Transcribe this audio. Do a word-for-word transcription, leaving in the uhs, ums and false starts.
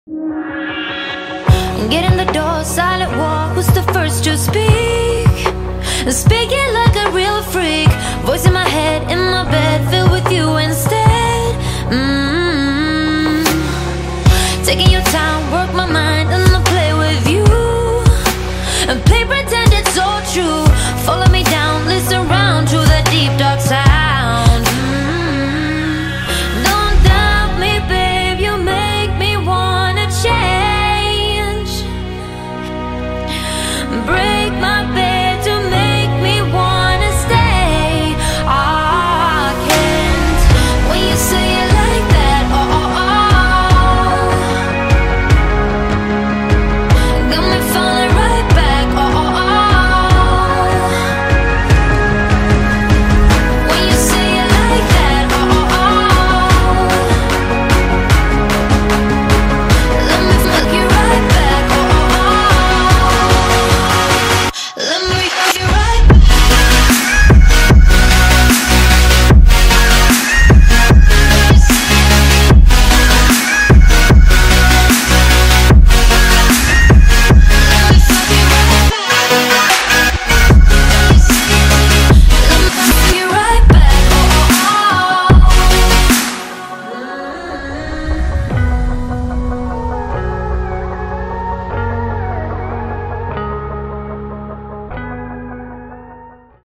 Get in the door, silent walk, who's the first to speak? Speaking like a real freak, voice in my head, in my bed, filled with you instead. mm-hmm. Taking your time, work my mind,